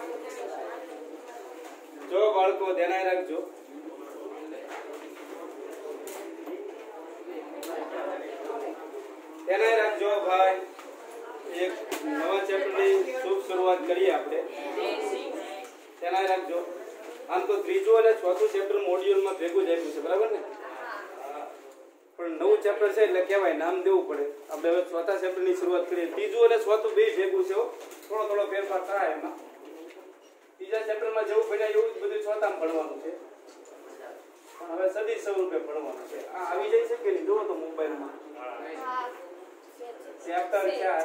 જો બાળકો ધ્યાન રાખજો, ધ્યાન રાખજો ભાઈ, એક નવા ચેપ્ટરની શુભ શરૂઆત કરીએ આપણે. ધ્યાન રાખજો. આમ તો ત્રીજું અને ચોથું ચેપ્ટર મોડ્યુલમાં ભેગું જ આપ્યું છે, બરાબર ને? પણ નવું ચેપ્ટર છે એટલે કહેવાય નામ દેવું પડે. આપણે હવે ચોથા ચેપ્ટરની શરૂઆત કરીએ. ત્રીજું અને ચોથું બે ભેગું છે, થોડો ફેરફાર થાય એમાં. ત્રીજા ચેપ્ટરમાં જેવું ભણ્યા એવું જ બધું ચોથામાં ભણવાનું છે, પણ હવે સદી સ્વરૂપે ભણવાનું છે. આ આવી જાય છે કે નહીં જુઓ તો મોબાઈલમાં. ચેપ્ટર 4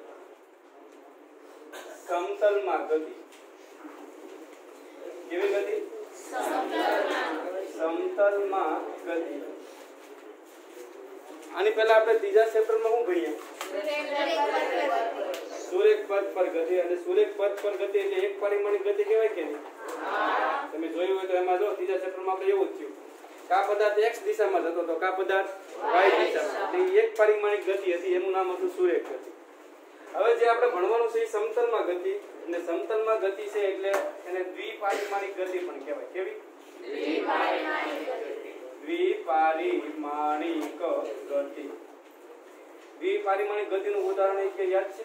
સમતલમાં ગતિ. કેવી ગતિ? સમતલમાં ગતિ. આની પહેલા આપણે ત્રીજા ચેપ્ટરમાં શું ભણીએ? સુરેખ પથ પર ગતિ. અને સુરેખ પથ પર ગતિ એટલે એક પરિમાણિક ગતિ કહેવાય કે નહીં? તમે જોયું હોય તો એમાં જો ત્રીજા ચેપ્ટરમાં આપણે એવું જ થયું. કા પદાર્થ x દિશામાં જતો હતો, કા પદાર્થ y દિશામાં. એટલે એક પરિમાણિક ગતિ હતી, એનું નામ હતું સુરેખ ગતિ. હવે જે આપણે ભણવાનું છે એ સમતલમાં ગતિ. અને સમતલમાં ગતિ છે એટલે એને દ્વિપારિમાણિક ગતિ પણ કહેવાય. કેવી? દ્વિપારિમાણિક ગતિ. દ્વિપારિમાણિક ગતિનું ઉદાહરણ એક યાદ છે?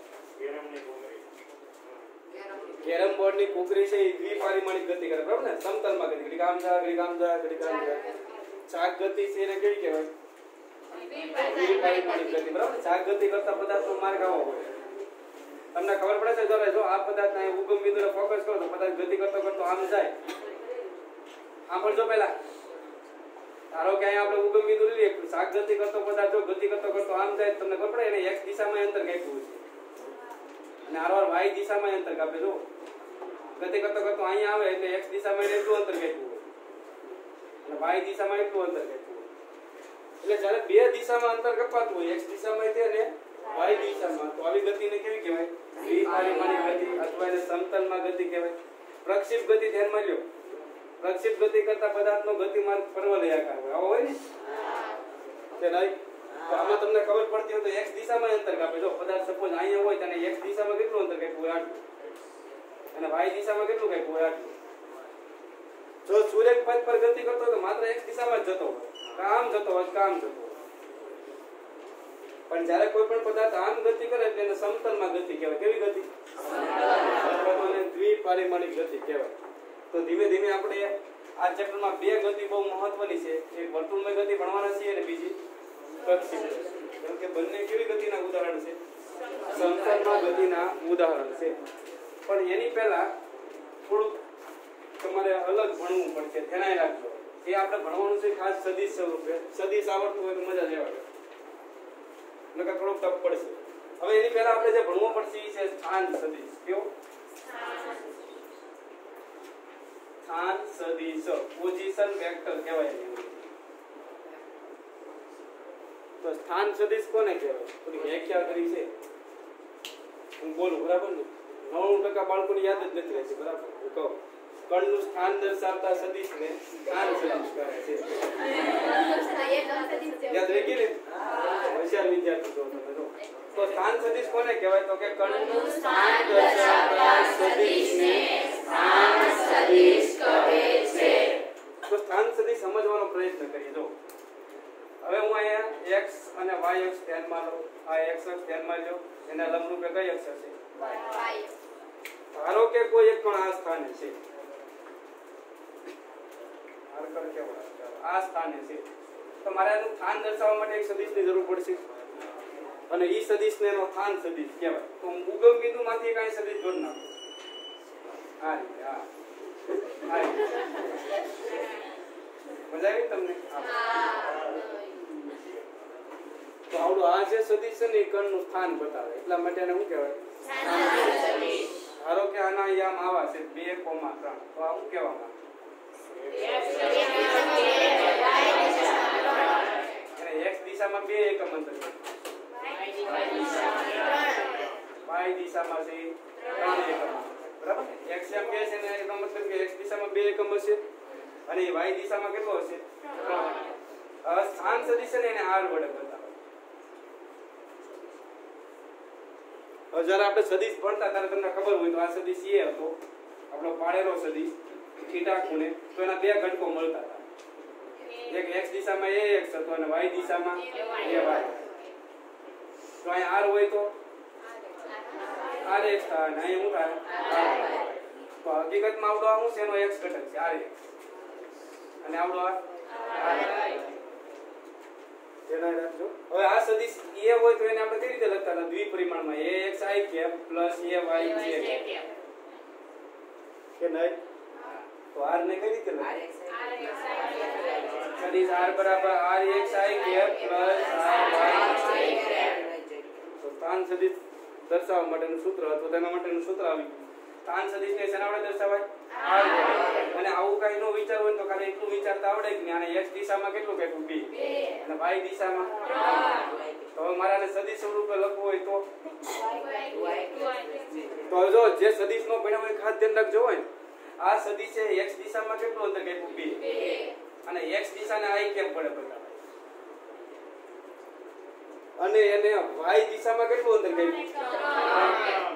કેરમ બોર્ડની કુકરી છે એ દ્વિપારિમાણિક ગતિ કરે, બરાબર ને? સમતલમાં ગતિ, ઘડીક આમ જા, ઘડીક આમ જા, ઘડીક આમ જા. ચાક ગતિ છે એને કેવી કહેવાય? દ્વિપારિમાણિક ગતિ, બરાબર ને? ચાક ગતિ કરતા પદાર્થનો માર્ગ આવો હોય. તમને ખબર પડે છે જો આ પદાર્થ અહીં ઉગમ બિંદુને ફોકસ કરો તો પદાર્થ ગતિ કરતો કરતો આમ જાય. સાંભળજો પહેલા. ધારો કે અહીંયા આપણે ઉગમ બિંદુ લઈએ, ચાક ગતિ કરતો પદાર્થ જો ગતિ કરતો કરતો આમ જાય, તમને ખબર પડે એને x દિશામાં અંતર કાપ્યું છે અને આરવાર y દિશામાં અંતર કાપે. જો ગતિ કરતો કરતો અહીંયા આવે એટલે x દિશામાં એટલું અંતર કાપ્યું હોય અને y દિશામાં એટલું અંતર કાપ્યું હોય. એટલે જ્યારે બે દિશામાં અંતર કપાતું હોય, x દિશામાં છે ને y દિશામાં, તો આવી ગતિને કેવી કહેવાય? દ્વિપારિમાણિક ગતિ અથવા એને સમતલમાં ગતિ કહેવાય. પ્રક્ષેપ ગતિ ધ્યાનમાં લ્યો. પ્રક્ષેપ ગતિ કરતા પદાર્થનો ગતિમાર્ગ પર્વલયાકાર હોય. આવો હોય ને? કે નહીં? તો આમાં તમને ખબર પડતી હોય તો x દિશામાં અંતર કાપે. જો પદાર્થ સપોઝ અહીંયા હોય તો x દિશામાં કેટલું અંતર કાપ્યું હોય? આટલું. અને y દિશામાં કેટલું કાપ્યું હોય? આટલું. જો સુરેખ પથ પર ગતિ કરતો હોય તો માત્ર x દિશામાં જ જતો હોય, કામ જતો હોય, કામ જતો હોય. પણ જ્યારે કોઈ પણ પદાર્થ આમ ગતિ કરે એટલે એને સમતલમાં ગતિ કહેવાય. કેવી ગતિ? અથવા એને દ્વિપારિમાણિક ગતિ કહેવાય. તો ધીમે ધીમે આપણે આ ચેપ્ટરમાં બે ગતિ બહુ મહત્વની છે. એક વર્તુળમય ગતિ ભણવાના છીએ અને બીજી પ્રક્ષેપ. કેમ કે બંને કેવી ગતિના ઉદાહરણ છે? સમતલમાં ગતિના ઉદાહરણ છે. પણ એની પહેલા થોડુંક તમારે અલગ ભણવું પડશે. ધ્યાન રાખજો. એ આપણે ભણવાનું છે ખાસ સદિશ સ્વરૂપે. સદિશ આવડતું હોય તો મજા જ આવે, નકર થોડુંક ટફ પડશે. હવે એની પહેલા આપણે જે ભણવું પડશે એ છે સ્થાન સદિશ. કેવો? સ્થાન સદિશ, પોઝિશન વેક્ટર કહેવાય. તો સ્થાન સદિશ કોને કહેવાય? થોડી વ્યાખ્યા કરી છે, હું બોલું, બરાબર ને? 90% બાળકોને યાદ જ નથી રહેતી, બરાબર? હું કહું, કણનું સ્થાન દર્શાવતા સદિશને સ્થાન સદિશ કહે છે. યાદ રહી ગઈ ને? હોશિયાર વિદ્યાર્થી છો તમે. તો સ્થાન સદિશ કોને કહેવાય? તો કે કણનું સ્થાન દર્શાવતા સદિશને સ્થાન સદિશ કહે છે. તો સ્થાન સદિશ સમજવાનો પ્રયત્ન કરીએ. જો હવે હું અહીંયા x અને y અક્ષ ધ્યાનમાં લઉં. આ x અક્ષ ધ્યાનમાં લો. એના લંબરૂપે કઈ અક્ષ છે? y. ધારો કે કોઈ એક કણ આ સ્થાને છે, આ સ્થાને છે, તો મારે એનું સ્થાન દર્શાવવા માટે એક સદિશની જરૂર પડશે અને ઈ સદિશને એનો સ્થાન સદિશ કહેવાય. તો ઉગમ બિંદુમાંથી કાંઈ સદિશ જોડ નાખો. આ રીતે, આ રીતે. મજા આવી તમને? તો આવડું આ જે સદિશ છે ને એ કણનું સ્થાન બતાવે, એટલા માટે એને શું કહેવાય? ધારો કે આના યામ આવા છે 2,3, તો આ શું કહેવામાં? x દિશામાં 2 એકમ અંતર છે, y દિશામાં છે 3 એકમ, બરાબર? x એમ 2 છે ને એનો મતલબ કે x દિશામાં 2 એકમ હશે અને y દિશામાં કેટલો હશે? 3. હવે સ્થાન સદિશ છે ને એને r વડે બતાવે. હવે જ્યારે આપણે સદિશ ભણતા ત્યારે તમને ખબર હોય તો આ સદિશ એ હતો આપણો પાડેલો સદિશ થીટા ખૂણે, તો એના બે ઘટકો મળતા હતા, એક x દિશામાં ax હતો અને y દિશામાં ay. તો અહીંયા r હોય તો rx થાય અને અહીંયા શું થાય r. તો હકીકતમાં આવડો આ શું છે, એનો x ઘટક છે rx અને આવડો આ ધ્યાન રાખજો. હવે આ સદિશ a હોય તો એને આપણે કઈ રીતે લખતા હતા દ્વિપરિમાણમાં axi કેપ પ્લસ ayj કે નહીં? તો r ને કઈ રીતે લખીએ? સદિશ r બરાબર rxi કેપ પ્લસ ry. તો સ્થાન સદિશ દર્શાવવા માટેનું સૂત્ર અથવા તેના માટેનું સૂત્ર આવી ગયું. સ્થાન સદિશને શેના વડે દર્શાવાય? r વડે. અને આવું કઈ નો વિચાર હોય તો ખાલી એટલું વિચારતા આવડે કે આને x દિશામાં કેટલું કેટલું 2 અને y દિશામાં 3. તો હવે મારાને સદિશ સ્વરૂપે લખવું હોય તો જો જે સદિશનો ભણ્યા હોય ખાસ ધ્યાન રાખજો હોય, આ સદિશ છે x દિશામાં કેટલું અંતર કેટલું 2 અને x દિશાને i કેમ પડે બધા, અને એને y દિશામાં કેટલું અંતર કેટલું 3.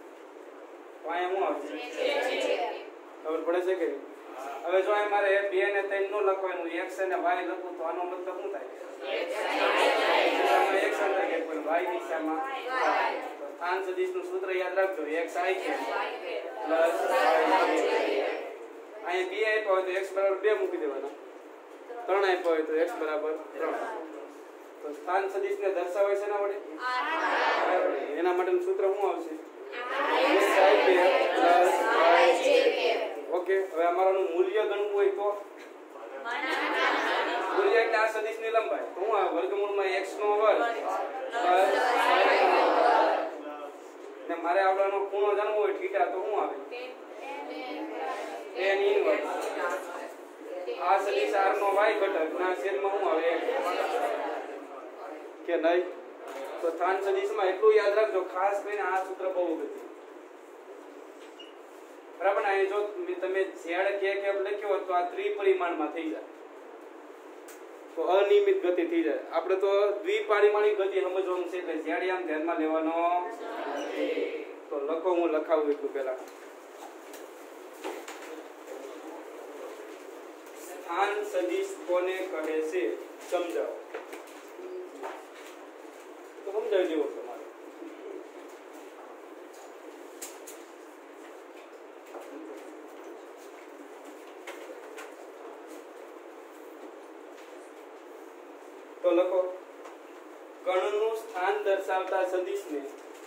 ખબર પડે છે કે? હવે જો અહીં મારે 2 અને 3 નો લખવાનું, x અને y લખું તો આનો મતલબ શું થાય? x અંતર કે કોઈ y દિશામાં તો સ્થાન સદિશનું સૂત્ર યાદ રાખજો, xi કે પ્લસ અહીં 2 આપ્યો હોય તો x બરાબર 2 મૂકી દેવાના, 3 આપ્યો હોય તો x બરાબર 3. તો સ્થાન સદિશને દર્શાવાય છે ના વડે? એના માટેનું સૂત્ર શું આવશે? ઓકે. હવે અમારાનું મૂલ્ય ગણવું હોય તો મૂલ્ય એટલે આ સદિશની લંબાઈ, તો હું આ વર્ગમૂળમાં x નો વર્ગ ને મારે આવડાનો ખૂણો જાણવો હોય થીટા, તો શું આવે? tan inverse. આ સદિશ r નો y ઘટક ના છેદમાં શું આવે? કે નહીં? તો સ્થાન સદિશમાં એટલું યાદ રાખજો, ખાસ કરીને આ સૂત્ર બહુ અગત્યનું. બરાબર ને? અહીં જો તમે z કે લખ્યો હોત તો આ ત્રિપરિમાણમાં થઈ જાય, તો અનિયમિત ગતિ થઈ જાય. આપણે તો દ્વિપરિમાણિક ગતિ સમજવાનું છે એટલે z આમ ધ્યાનમાં લેવાનો. તો લખો, હું લખાવું એટલું પહેલા. સ્થાન સદિશ કોને કહે છે સમજાવો. તો સમજાવી દેવો તમારે. તો લખો, કણનું સ્થાન દર્શાવતા સદિશને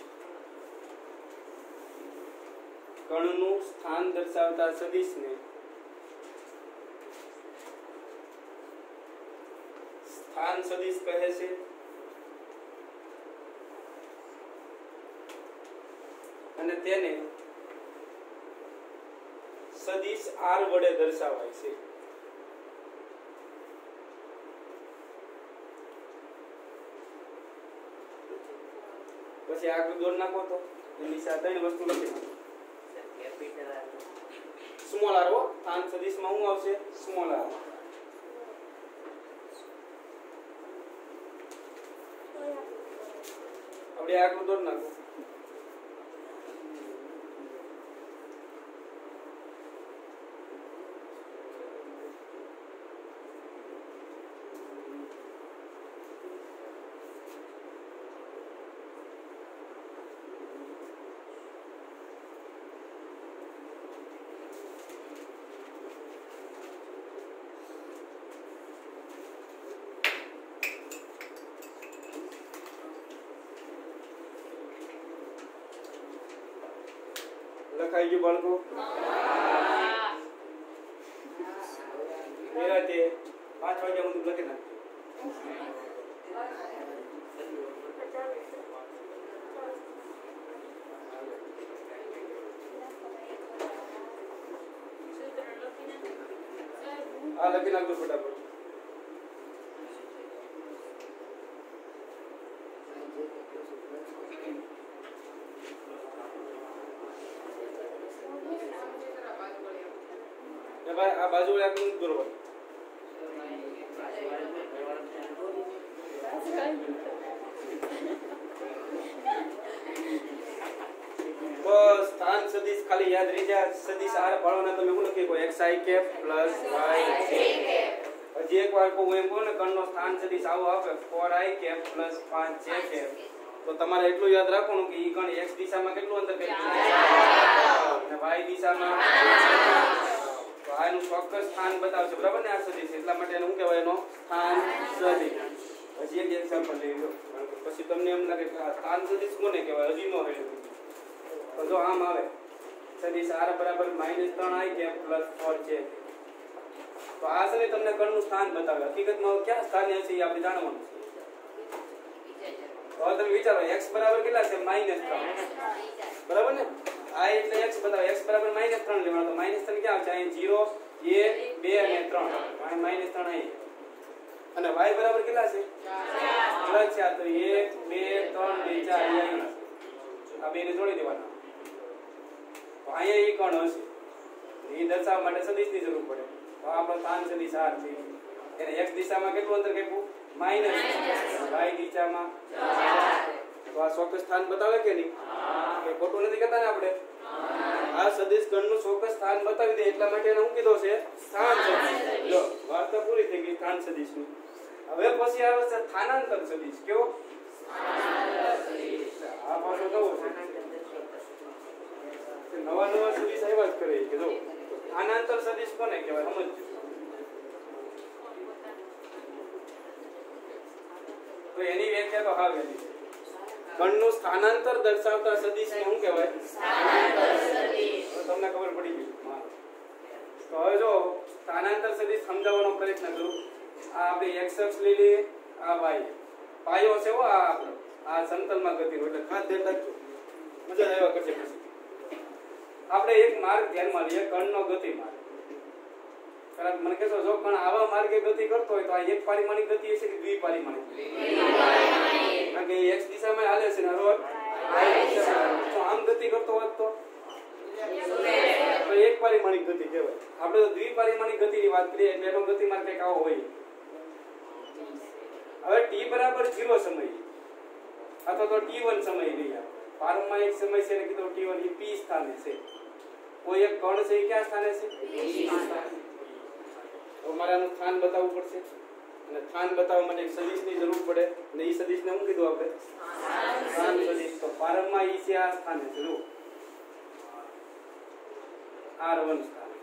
સ્થાન સદિશ કહે છે અને તેને સદિશ r વડે દર્શાવાય છે. પછી આગળ દોડ નાખો તો એની સાથે ત્રણ વસ્તુ લખી નાખો. સ્મોલ r હો, સ્થાન સદિશમાં શું આવશે? Small r. આપણે આગળ દોડ નાખો. લખાઈ ગયું બાળકો? નિરાતે 5 વાગ્યા સુધી લખી નાખજો. આ લખી નાખજો ફટાફટ. ભાઈ આ બાજુ આટલું જ દોરવાનું. સદિશ ખાલી યાદ રહી જાય સદિશ આર પાડવાના તમે શું લખી કો xi કેપ પ્લસ y હજી એકવાર કહું એમ કહું ને કર્ણનો સ્થાન સદિશ આવો આપે 4i cap plus 5j cap તો તમારે એટલું યાદ રાખવાનું કે ઈ કણ x દિશામાં કેટલું અંતર કેટલું અને y દિશામાં તો આનું ચોક્કસ સ્થાન બતાવશે બરાબર ને આ સદિશ એટલા માટે એને શું કહેવાય એનો સ્થાન સદિશ હજી એક એક્ઝામ્પલ લઈ લો પછી તમને એમ લાગે કે આ સ્થાન સદિશ કોને કહેવાય હજી નો હોય તો જો આમ આવે સદિશ r બરાબર -3i કેપ પ્લસ 4j તો આ છે ને તમને કર્ણનું સ્થાન બતાવે હકીકતમાં ક્યાં સ્થાને હશે એ આપણે જાણવાનું છે તો તમે વિચારો x બરાબર કેટલા છે -3 બરાબર ને આ એટલે x બતાવે x બરાબર -3 લેવાનો તો -3 ક્યાં આવશે અહીં 0 1 2 અને 3 અહીં -3 અહીં અને y બરાબર કેટલા છે 4 છે તો 1 2 3 2 4 અહીં આ બેને જોડી દેવાના તો અહીંયા ઈ કોણ હશે એ દર્શાવવા માટે સદિશની જરૂર પડે તો આપણો સ્થાન સદિશ r છે એને x દિશામાં કેટલું અંતર કેટલું -y દિશામાં તો આ ચોક્કસ સ્થાન બતાવે કે નહીં કે ખોટું નથી કહેતા ને આપણે આ સદિશ ગણનું ચોક્કસ સ્થાન બતાવી દે એટલા માટે એને શું કીધો છે સ્થાન સદિશ લો વાર્તા પૂરી થઈ ગઈ સ્થાન સદિશની હવે પછી આવે છે સ્થાનાંતર સદિશ કેવો આ પાછો નવો છે નવા સદિશ આવ્યા જ કરે કે જો સ્થાનાંતર સદિશ કોને કહેવાય સમજજો તો એની વ્યાખ્યા તો હાવ એની ગણનું સ્થાનાંતર દર્શાવતા સદિશને શું કહેવાય સ્થાનાંતર સદિશ તમને ખબર પડી ગઈ તો હવે જો સ્થાનાંતર સદિશ સમજાવવાનો પ્રયત્ન કરું આ આપણે x અક્ષ લઈ લઈએ આ y પાયો છે હો આ આપણો આ સમતલમાં ગતિનો એટલે ખાસ ધ્યાન રાખજો મજા આવ્યા કરશે પછી આપણે એક માર્ગ ધ્યાનમાં લઈએ કણનો ગતિ માર્ગ કારણ મને કહેશો જો કણ આવા માર્ગે ગતિ કરતો હોય તો આ એક પરિમાણિક ગતિ હશે કે દ્વિપરિમાણિક કારણ કે x દિશામાં હાલે છે ને રોજ y દિશામાં તો આમ ગતિ કરતો હોત તો એક પરિમાણિક ગતિ કહેવાય આપણે તો દ્વિપરિમાણિક ગતિની વાત કરીએ એટલે એનો ગતિ માર્ગ કંઈક આવો હોય હવે t બરાબર 0 સમય અથવા તો t1 સમય લઈએ પારમમાં એક સમય છે ને કીધું t1 એ p સ્થાને છે કોઈ એક કણ છે એ ક્યાં સ્થાને છે p સ્થાને તો મારે આનું સ્થાન બતાવવું પડશે અને સ્થાન બતાવવા માટે એક સદિશની જરૂર પડે અને એ સદિશને શું કીધું આપણે સ્થાન સદિશ તો પારમમાં ઈ છે આ સ્થાને છે જો r1 સ્થાને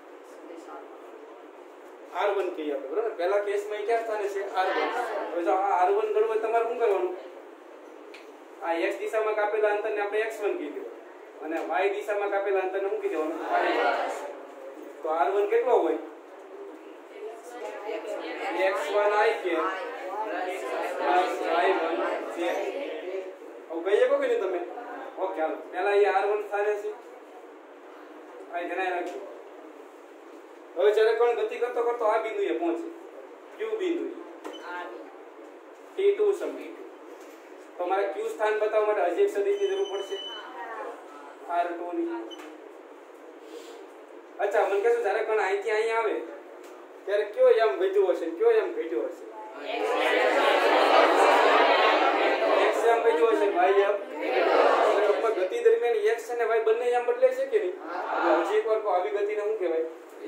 r1 કહીએ આપણે બરાબર પહેલા કેસમાં ક્યાં સ્થાને છે r1 હવે જો આ r1 ગણવું તમારે શું કરવાનું આ x દિશામાં કાપેલા અંતરને આપણે x1 કીધું અને y દિશામાં કાપેલા અંતરને શું કીધું તો r1 કેટલો હોય x1i કે y1j હવે કહીએ કો કે નહીં તમે ઓકે હાલો પહેલા એ r1 સ્થાને છે આ ધ્યાન રાખજો હવે જ્યારે કોણ ગતિ કરતો કરતો આ બિંદુએ પહોંચે q બિંદુ t2 સમય તો મારે q સ્થાન બતાવવા માટે હજી એક સદિશની જરૂર પડશે r2 ની અચ્છા મને કહેશો જ્યારે કોણ અહીંથી અહીં આવે ત્યારે કયો એમ વધ્યો હશે કયો એમ ઘટ્યો હશે x એમ વધ્યો હશે y એમ ગતિ દરમિયાન x અને y બંને એમ બદલે છે કે નહીં હજી એક વાર આવી ગતિને શું કહેવાય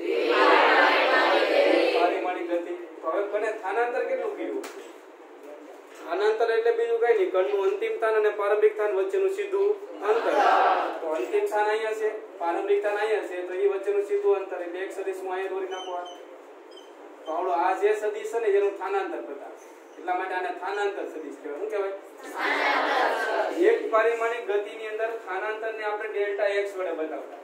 પરિમાણિક ગતિ તો હવે કોને સ્થાનાંતર કેટલું કર્યું સ્થાનાંતર એટલે બીજું કઈ નહીં કણનું અંતિમ સ્થાન અને પ્રારંભિક સ્થાન વચ્ચેનું સીધું અંતર તો અંતિમ સ્થાન અહીંયા છે પ્રારંભિક સ્થાન અહીંયા છે તો એ વચ્ચેનું સીધું અંતર એટલે એક સદિશ હું અહીંયા દોરી નાખવા તો આવડો આ જે સદિશ છે ને એનું સ્થાનાંતર બતાવે એટલા માટે આને સ્થાનાંતર સદિશ કહેવાય શું કહેવાય એક પરિમાણિક ગતિની અંદર સ્થાનાંતરને આપણે ડેલ્ટા x વડે બતાવતા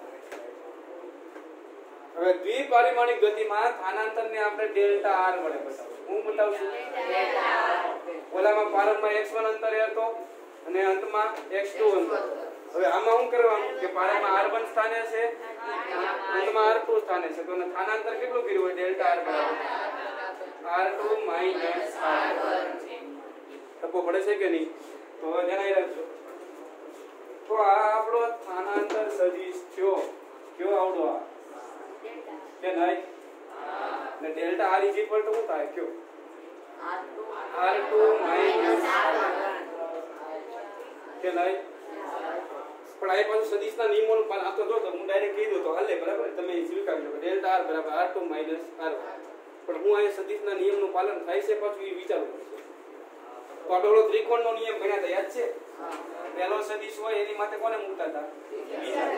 હવે દ્વિપરિમાણિક ગતિમાં સ્થાનાંતરને આપણે ડેલ્ટા r વડે બતાવશું હું બતાવશું ઓલામાં પ્રારંભમાં x1 અંતરે હતો અને અંતમાં x2 અંતર હવે આમાં શું કરવાનું કે પ્રારંભમાં r1 સ્થાને છે અંતમાં r2 સ્થાને છે તો સ્થાનાંતર કેટલું કર્યું હોય ડેલ્ટા r બરાબર r2 - r1 ટપો પડે છે કે નહીં તો હવે ધ્યાન રાખજો તો આ આપણો સ્થાનાંતર સદિશ થયો કયો આવડો આ કે નહીં ને ડેલ્ટા r શું થાય કયો r2 - r1 કે નહીં પણ પણ આ પાછું સદિશના નિયમોનું પાલન આપતો જો તો હું ડાયરેક્ટ કહી દઉં તો હાલે બરાબર તમે સ્વીકારી લો ડેલ્ટા r બરાબર r2 - r1 પણ હું આ સદિશના નિયમનું પાલન થાય છે પાછું એ વિચારવું પડશે તો આપણો ત્રિકોણનો નિયમ ભણ્યા હતા યાદ છે પહેલો સદિશ હોય એની માટે કોને મૂકતા હતા બીજા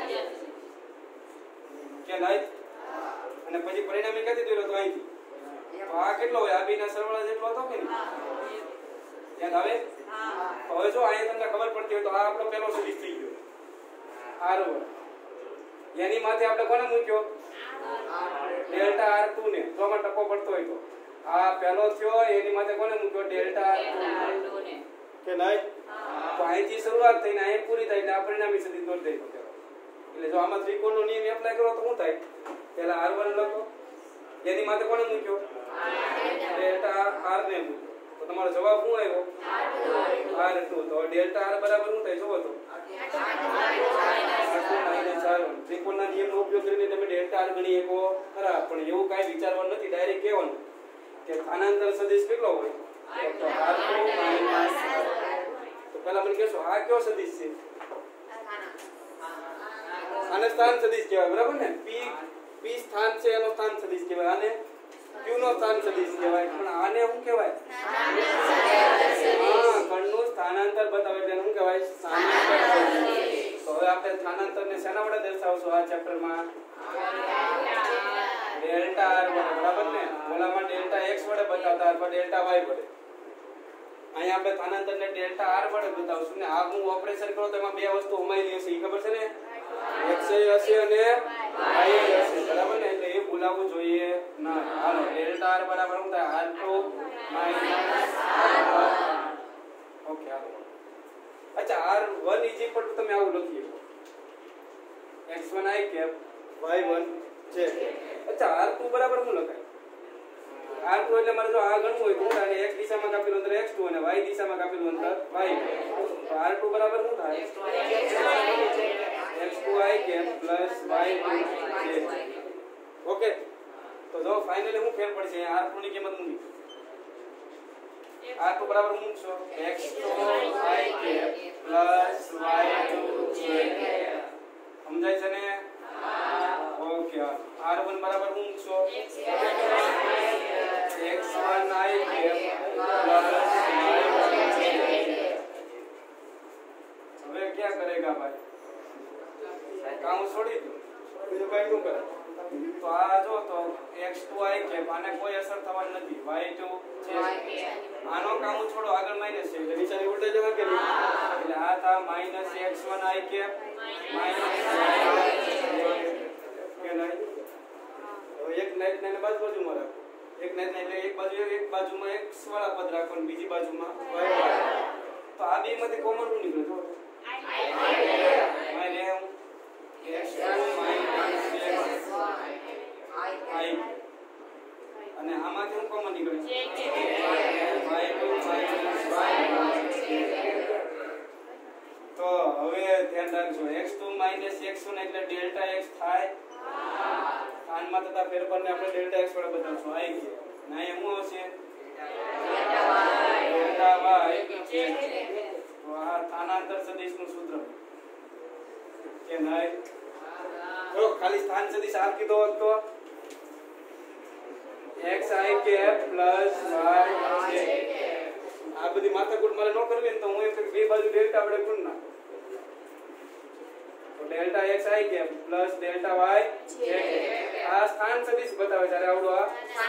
કે નહીં અને પછી પરિણામે ક્યાંથી દોર્યો તો અહીંથી તો આ કેટલો હોય આ બેના સરવાળા જેટલો હતો કે નહીં યાદ આવે તો હવે જો અહીંયા તમને ખબર પડતી હોય તો આ આપણો પહેલો સદિશ થઈ ગયો r1 એની માથે આપણે કોને મૂક્યો ડેલ્ટા r2 ને જો માં ટકો પડતો હોય તો આ પહેલો થયો એની માથે કોને મૂક્યો ડેલ્ટા r2 ને કે નહીં તો અહીંથી શરૂઆત થઈને અહીં પૂરી થાય એટલે આ પરિણામી સદિશ દોરી દઈ દો એટલે જો આમાં ત્રિકોણનો નિયમ એપ્લાય કરો તો શું થાય પહેલા r1 લખો એની માથે કોને મૂક્યો ડેલ્ટા r ને મૂક્યો તો તમારો જવાબ શું આવ્યો r2 તો ડેલ્ટા r બરાબર શું થાય જોવો તો ત્રિકોણના નિયમનો ઉપયોગ કરીને તમે ડેલ્ટા r ગણી શકો ખરા પણ એવું કાઈ વિચારવાનું નથી ડાયરેક્ટ કહેવાનું કે સ્થાનાંતર સદિશ કેટલો હોય તો r2 તો પહેલા મને કહેશો આ કયો સદિશ છે આને સ્થાન સદિશ કહેવાય બરાબર ને p સ્થાન છે એનો સ્થાન સદિશ કહેવાય આને q નો સ્થાન સદિશ કહેવાય પણ આને શું કહેવાય કણનું સ્થાનાંતર બતાવે એટલે શું કહેવાય સ્થાનાંતર સદિશ તો હવે આપણે સ્થાનાંતરને શેના વડે દર્શાવશું આ ચેપ્ટરમાં ડેલ્ટા r વડે બરાબર ને ઓલામાં ડેલ્ટા x વડે બતાવતા અથવા ડેલ્ટા y વડે અહીંયા આપણે સ્થાનાંતરને ડેલ્ટા r વડે બતાવશું ને આ હું ઓપરેશન કરો તો એમાં બે વસ્તુ ઉમેરી હશે એ ખબર છે ને x હશે અને y હશે બરાબર ને એટલે એ ભૂલાવવું જોઈએ ના હાલો ડેલ્ટા r બરાબર શું થાય r2 - ઓકે હાલો અચ્છા r1 ઇઝ ઇક્વલ ટુ તમે આવું લખીએ x1 i cap y1 j અચ્છા r2 બરાબર શું લખાય r2 એટલે મારે જો આ ગણવું હોય તો અને x દિશામાં કાપેલું અંતર x2 અને y દિશામાં કાપેલું અંતર y તો r2 બરાબર શું થાય x2i cap y2 j okay તો જો ફાઇનલી હું ફેર પડશે r2 ની કિંમત મૂકી r2 બરાબર મૂકશો x2i કેપ y2 j સમજાય છે ને ઓકે r1 બરાબર મૂકશો x1i કેપ હવે क्या करेगा भाई काम छोड़ी दो બીજું કઈ શું કરે તો આ જો તો x2i કેપ આને કોઈ અસર થવાની નથી y2 છે આનો કામ છોડો આગળ માઈનસ છે એટલે નિશાની ઉલટે જવા કે નહીં એટલે આ થા -x1i કેપ કે નહીં હવે એક નાઈટ ને બાજુમાં રાખો એક નાઈટ એટલે એક બાજુમાં x વાળા પદ રાખો અને બીજી બાજુમાં y વાળા તો આ બે માંથી કોમન શું નીકળે જો અને આમાંથી હું કોમન નીકળે તો હવે ધ્યાન રાખજો x2 - x1 એટલે ડેલ્ટા x થાય સ્થાનમાં થતા ફેરફારને આપણે ડેલ્ટા x વડે બતાવશું આવી ગયો ના એમ શું હશે ડેલ્ટા y છે તો આ સ્થાનાંતર સદિશનું સૂત્ર કે નહીં જો ખાલી સ્થાન સદિશ આ કીધો હોત તો xi કેપ y j આ બધી માથાકૂટ મારે ન કરવી ને તો હું એક બે બાજુ ડેલ્ટા વડે ગુણ નાખ તો delta xi cap delta y j આ સ્થાન સદિશ બતાવે છે આવડો આ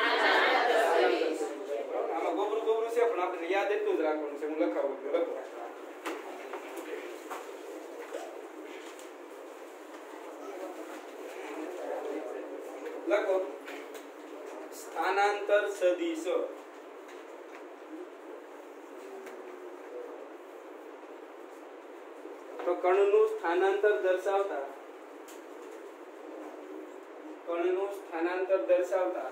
આમાં ગોબરું છે પણ આપણે યાદ એટલું જ રાખવાનું છે હું લખાવું છું લખો લખો સ્થાનાંતર સદિશ તો કણનું સ્થાનાંતર દર્શાવતા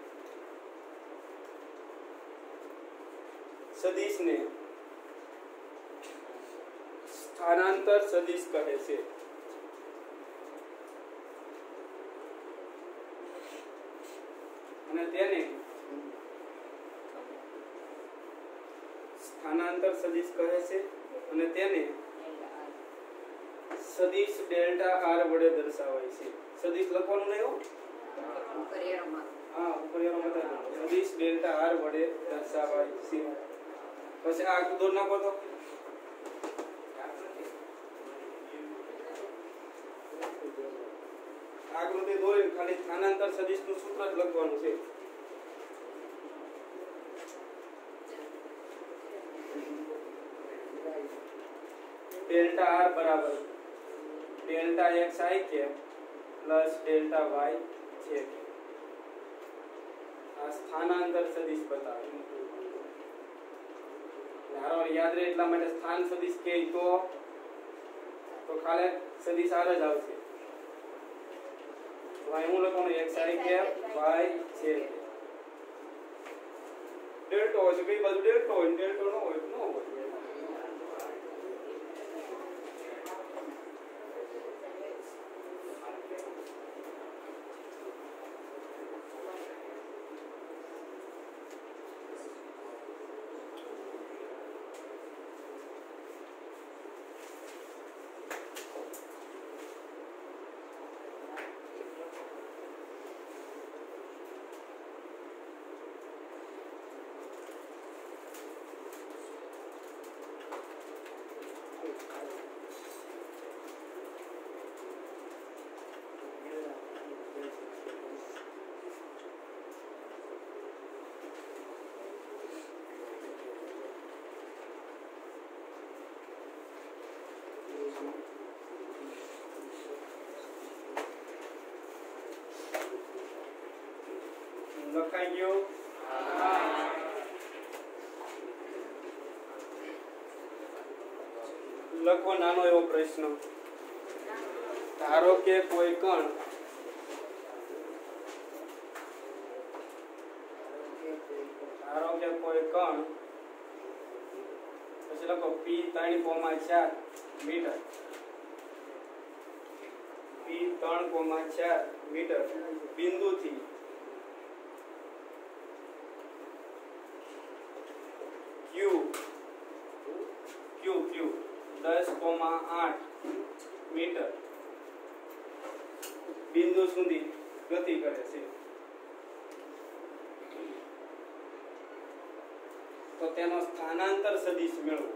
સદિશને સ્થાનાંતર સદિશ કહે છે અને તેને સ્થાનાંતર સદિશ કહે છે અને તેને સદિશ ડેલ્ટા આર વડે દર્શાવાય છે. સદિશ લખવાનું નહીં હો. હા, ઉપર એરો બતાવી દો. સદિશ ડેલ્ટા આર વડે દર્શાવાય છે. પછી આ દોર નાખો તો આકૃતિ દોરી ખાલી સ્થાનાંતર સદિશનું સૂત્ર જ લખવાનું છે. ડેલ્ટા આર બરાબર delta x i cap plus delta y છે. આ સ્થાનાંતર સદિશ બતાવે. યાદ રહે એટલા માટે સ્થાન સદિશ કે તો ખાલી સદિશ આર જ આવશે. હું લખવાનું એક્સ આઈ કેપ વાય છે. ડેલ્ટો હોય છે કઈ બાજુ ડેલ્ટો હોય ડેલ્ટો ન હોય ન હોય. લખાઈ ગયું. લખો નાનો એવો પ્રશ્ન. ધારો કે કોઈ કણ પછી લખો પી 3,4 મીટર પી 3,4 મીટર બિંદુથી Q 10,8 મીટર બિંદુ સુધી ગતિ કરે છે. તો તેનો સ્થાનાંતર સદિશ મેળવો.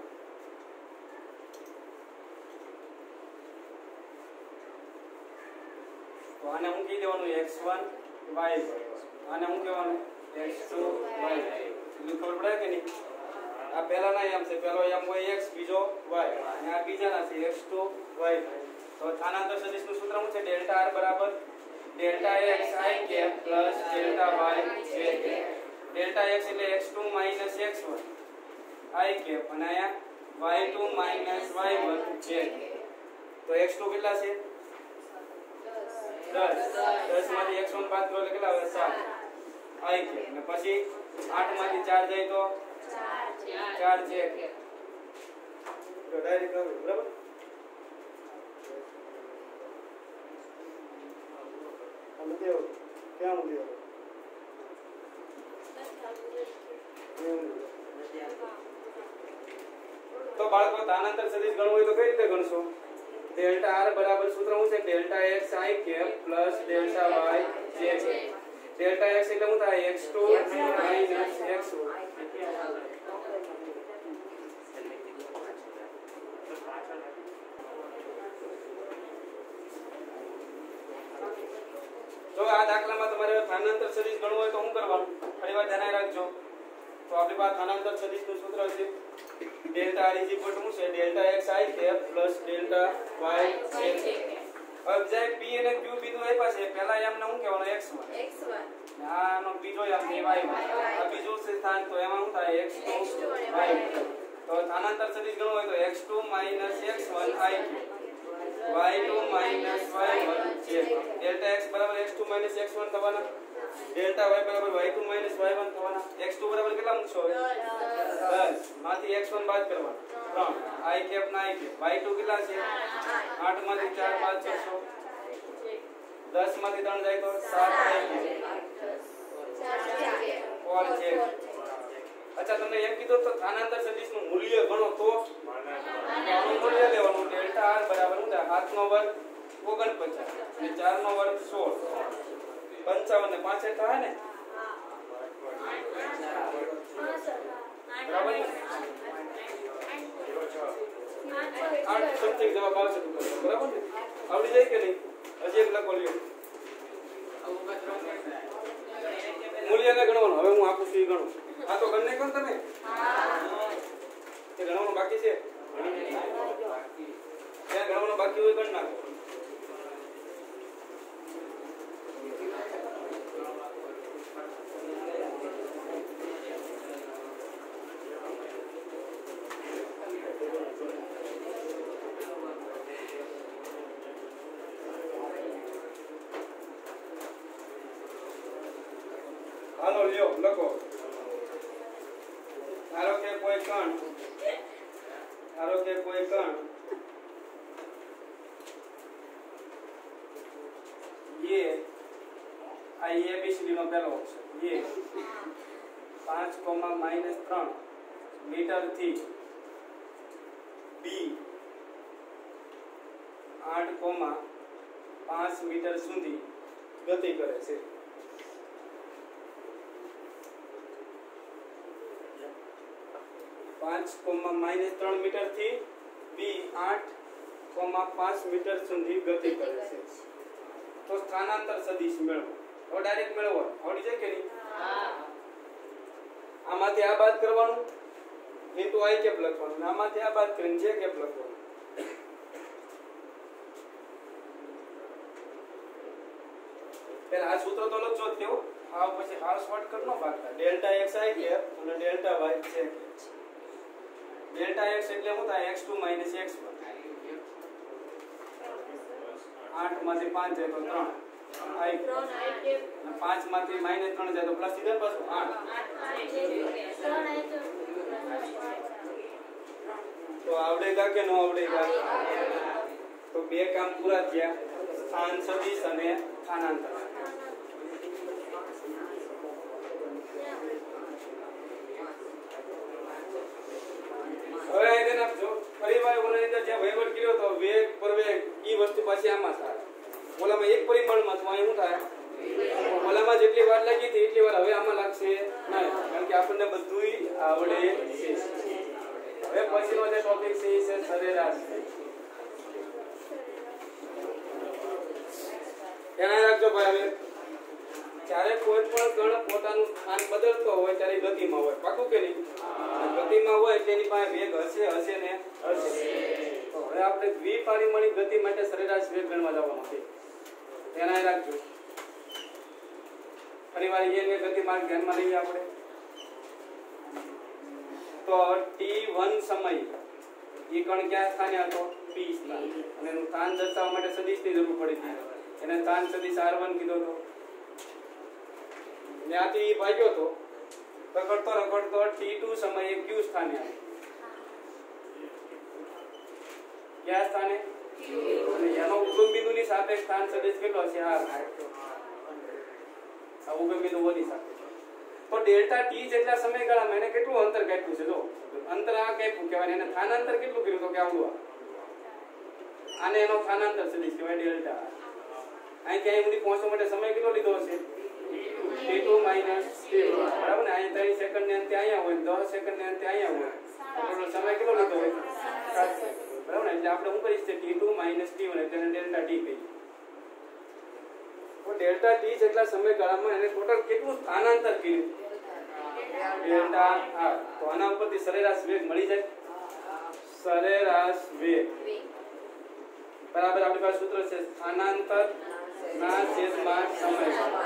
તો આને હું કહી દેવાનું x1 y1. આને હું કહેવાનું x2 y. એટલે ખબર પડે કે નહીં? આ પહેલાના એમ છે, પહેલો એમ હોય x, બીજો y, અને આ બીજાના છે x2 y. તો સ્થાનાંતર સદિશનું સૂત્ર શું છે? ડેલ્ટા r બરાબર delta x i cap plus delta y j cap. Delta x એટલે x2 minus x1 i cap અને અહીંયા y2 minus y1 j cap. તો x2 કેટલા છે? 10. 10 માંથી x1 બાદ કરો એટલે કેટલા આવે? 7 i કેપ. અને પછી 8 માંથી 4 જાય તો 4 j કેપ. તો ડાયરેક્ટ આવે બરાબર. ક્યાં મૂકી તો બાળકો સ્થાનાંતર સદિશ ગણવું હોય તો કઈ રીતે ગણશો? ડેલ્ટા r બરાબર સૂત્ર શું છે? Delta x i cap plus delta y j cap. Delta x એટલે શું થાય? x2 minus x1. તો આ દાખલામાં તમારે સ્થાનાંતર સદિશ ગણવું હોય તો શું કરવાનું? ફરીવાર ધ્યાન રાખજો. તો આપણી પાસે સ્થાનાંતર સદિશનું સૂત્ર છે ડેલ્ટા r શું છે? Delta x i cap plus delta y j cap. હવે જે p અને q બિંદુ આપ્યા છે, પહેલા એમને શું કહેવાનું? x1. આનો બીજો એમ છે y1. આ બીજું છે સ્થાન, તો એમાં શું થાય? x2 y1. તો સ્થાનાંતર સદિશ ગણવું હોય તો x2 minus x1 i cap y2 minus y1 j cap. Delta x બરાબર x2 માઈનસ x1 થવાના. ડેલ્ટા y બરાબર y2 માઈનસ y1 થવાના. x2 બરાબર કેટલા મૂકશો? 10 માંથી x1 બાદ કરવાના 3 i કેપ ના i કેપ. y2 કેટલા છે? 8 માંથી 4 બાદ કરશો. 10 માંથી 3 જાય તો 7 i કેપ 4 j. અચ્છા, તમને એમ કીધું તો સ્થાનાંતર સદિશનું મૂલ્ય ગણો તો આનું મૂલ્ય લેવાનું. ડેલ્ટા r બરાબર શું થાય? 7 નો વર્ગ 49 અને 4 નો વર્ગ 16 55 ને 5 એટલા હે ને બરાબર 8 સમથિંગ જવાબ આવશે બરાબર ને આવડી જાય કે નહીં હજી એક લખો લ્યો મૂલ્યને ગણવાનું હવે હું આપું છું એ ગણો આ તો ગણને કોણ તમે તે ગણવાનું બાકી છે ત્યાં ગણવાનું બાકી હોય ગણ નાખો હાલો લ્યો લખો ધારો કે કોઈ કણ ये આ ABCD નો પહેલો ઓપ્શન ये 5,-3 મીટર થી B 8,5 મીટર સુધી ગતિ કરે છે -3 મીટર થી B 8,5 મીટર સુધી ગતિ કરે છે તો સ્થાનાંતર સદિશ મેળવો તો ડાયરેક્ટ મેળવો આવડી જાય કે નહીં આમાંથી આ બાદ કરવાનું ઇન્ટુ I કેપ લખવાનું આમાંથી આ બાદ કરીને J કેપ લખવાનું પહેલા આ સૂત્ર તો લખજો જ કેવો આ પછી આ શોર્ટકટ નો ભાગતા ડેલ્ટા x I કેપ અને delta y J cap delta x એટલે શું થાય x2 - x1 8 માંથી 5 જાય તો 3 I 5 માંથી -3 જાય તો પ્લસ સીધા પાછું 8 તો આવડેગા કે નો આવડેગા તો બે કામ પૂરા થયા સ્થાન સદિશ અને સ્થાનાંતર હવે એને આપજો ફરીવાર ઓલાની અંદર જે વહીવટ કર્યો તો વેગ પરવેગ ઈ વસ્તુ પાછી આમાં થાય ઓલામાં એક પરિમાણમાં તો અહીં શું થાય ઓલામાં જેટલી વાર લાગી હતી એટલી વાર હવે આમાં લાગશે નહીં કારણ કે આપણને બધુંય આવડે છે હવે પછીનો જે ટોપિક છે એ છે સરેરાશ ધ્યાન રાખજો ભાઈ હવે જ્યારે કોઈ પણ કણ પોતાનું સ્થાન બદલતો હોય ત્યારે ગતિમાં હોય પાકું કે નહીં ગતિમાં હોય એટલે એની પાસે વેગ હશે ને હશે તો હવે આપણે દ્વિપરિમાણીય ગતિ માટે સરેરાશ વેગ ગણવા જવાનું છે ધ્યાન રાખજો ફરીવાર એને ગતિ માર્ગ ધ્યાનમાં લઈએ આપણે તો t1 સમય એ કણ ક્યાં સ્થાને હતો p સ્થાન અને એનું સ્થાન દર્શાવવા માટે સદિશની જરૂર પડી હતી એને સ્થાન સદિશ r1 કીધો હતો ત્યાંથી ભાગ્યો તો રખડતો t2 સમયે q સ્થાને આવ્યો ક્યાં સ્થાને અને એનો ઉગમ બિંદુની સાપેક્ષ સ્થાન સદિશ કેટલો છે r આ ઉગમ બિંદુ ઓની સાથે તો ડેલ્ટા t જેટલા સમયગાળામાં એને કેટલું અંતર કાપ્યું છે જો અંતર આ કાપ્યું કહેવાય એને સ્થાનાંતર કેટલું કર્યું તો કે આવડું આને એનો સ્થાનાંતર સદિશ કહેવાય ડેલ્ટા અહીં ક્યાંય સુધી પહોંચવા માટે સમય કેટલો લીધો હશે t2 - t1 બરાબર ને અહીં 3 સેકન્ડ ને અંતે અહીંયા હોય 10 સેકન્ડ ને અંતે અહીંયા હોય ટોટલ સમય કેટલો લીધો હોય બરાબર ને એટલે આપણે શું કરીએ છીએ t2 - t1 એટલે ડેલ્ટા t કહીએ તો ડેલ્ટા t જેટલા સમયગાળામાં એને ટોટલ કેટલું સ્થાનાંતર કર્યું ડેલ્ટા r તો આના ઉપરથી સરેરાશ વેગ મળી જાય સરેરાશ વેગ બરાબર આપણી પાસે સૂત્ર છે સ્થાનાંતર ના છેદમાં સમય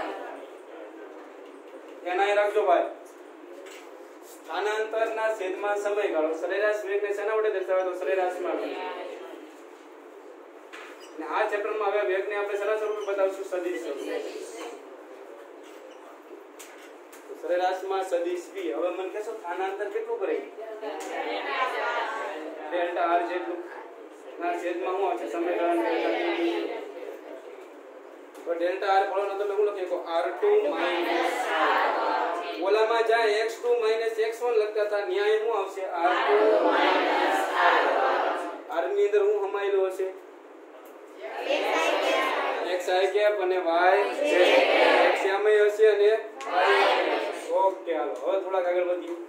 એના રાખજો ભાઈ સ્થાનાંતર ના છેદમાં સમયગાળો સરેરાશ વેગને શેના વડે દર્શાવે તો સરેરાશમાં અને આ ચેપ્ટરમાં હવે વેગને આપણે સરળ સ્વરૂપે બતાવશું સદિશ સરેરાશમાં સદિશ v હવે મને કહેશો સ્થાનાંતર કેટલું કરે ડેલ્ટા r જેટલું ના છેદમાં શું આવશે સમયગાળા તો ડેલ્ટા r ફળનો તમે શું લખીએ તો r2 - ઓલામાં જાય x2 - x1 લખતા હતા ન્યાય શું આવશે r2 - r ની અંદર હું હમાયેલો હશે કેપ અને વાય એક્સ આમાં હશે અને ઓકે હાલો હવે થોડાક આગળ વધીએ